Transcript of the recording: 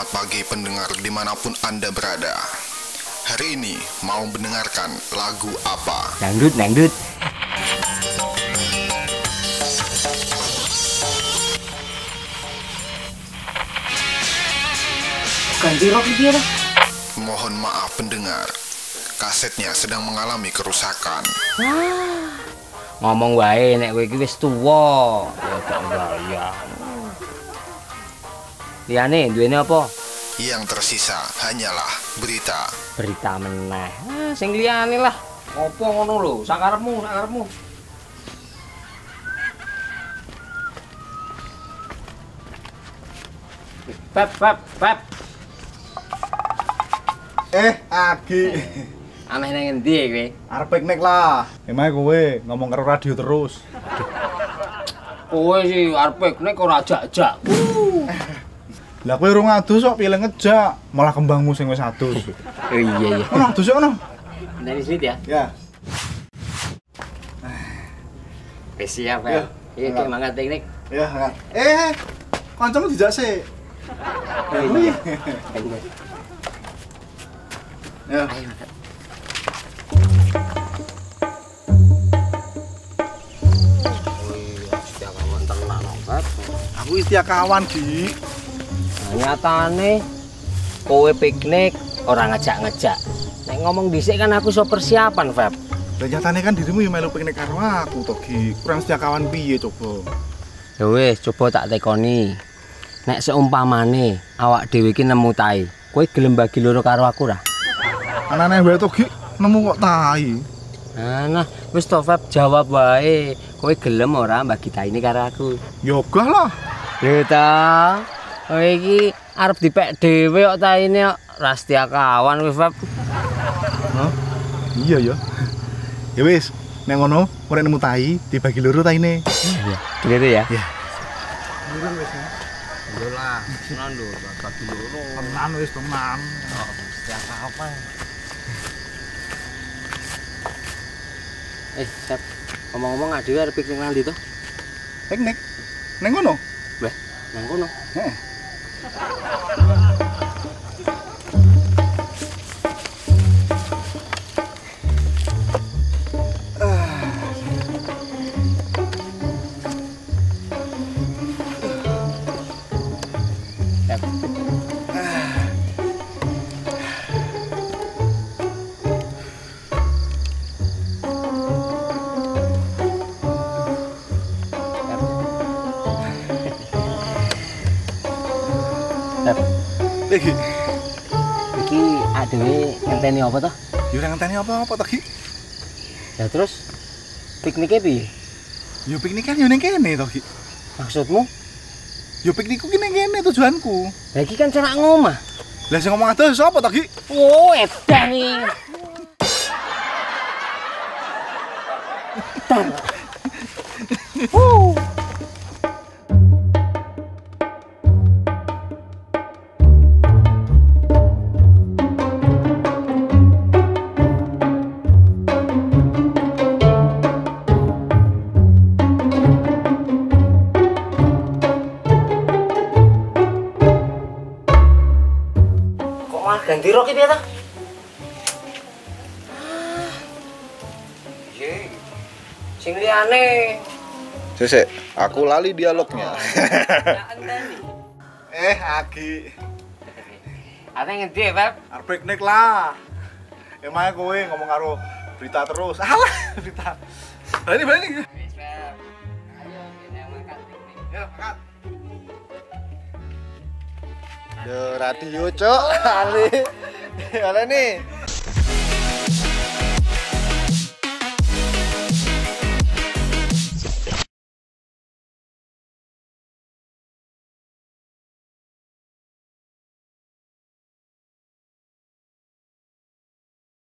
Selamat pagi pendengar dimanapun Anda berada. Hari ini mau mendengarkan lagu apa? Dangdut, dangdut. Ganti rock dia lah. Mohon maaf pendengar, kasetnya sedang mengalami kerusakan. Ngomong wae nek kowe iki wis tuwa. Ya tak gaya. Liyane duwene apa? Yang tersisa hanyalah berita. Berita meneh. Sing liyane lah. Apa ngono lho? Sakarepmu, sakarepmu. Pep. Agi. Ameh nang endi kowe? Arep piknik lah. Emang kowe ngomong karo radio terus. Kowe sih arep piknik ora ajak-ajak. Lah kowe urung adus kok pilih ngejak, malah kembangmu sing wis adus. Oh iya. Ono adus ono. Dari sini ya. Ya. Wis siap Ya. ya. Iki mangkat piknik. Ya, kan. Kancamu dijak sik. Oh iya. Ya. Ayo mangkat. Aku istiak kawan, Gi. Nyatane kowe piknik ora ngejak-ngejak. Nek ngomong dhisik kan aku iso persiapan, Feb. Lah nyatane kan dirimu yo melu piknik karo aku to, Gi. Kurang setia kawan piye coba? Ya wis, coba tak tekoni. Nek seumpamane awak dhewe iki nemu tai, kowe gelem bagi loro karo aku ora? Anane wae to, Gi. Nemu kok tai. Nah, wis to, Feb, jawab wae. Kowe gelem ora bagi tai ini karo aku? Yoga lah. Lho ta. Kowe iki arep dipek dhewe kok taine kok ra setia kawan kowe, Feb. Hah? Iya ya. Ya wis, nek ngono, ora nemu tai, dibagi loro taine. Iya, gitu ya. Ya. Lho lah, tenan lho, bagi loro. Tenan wis tenan. Setia kawan. Feb, ngomong-ngomong adewe arep piknik nang ndi to? Piknik. Neng ngono? Weh, nang kono. Heeh. Iki. Iki adewe ngenteni apa toh? Yo ora ngenteni apa-apa to, Gi. Ya terus pikniknya piye? Yo piknik kan yo ning kene to, Gi. Maksudmu? Yo piknikku ki ning kene tujuanku. Lah iki kan cerak ngomah. Lah sing ngomong adoh sapa to, Gi? Oh, edan iki. Edan. Ganti rok iki ta? Sing liyane. Sik, aku lali dialognya. Ya enteni. Agi. Ate ngendi, Pep? Arep piknik lah. Emang kowe ngomong karo berita terus. Alah, berita. Balik. Wis, Pep. Ayo kita makan piknik. Ya, makan. Yo radio, Cok. Ale nih.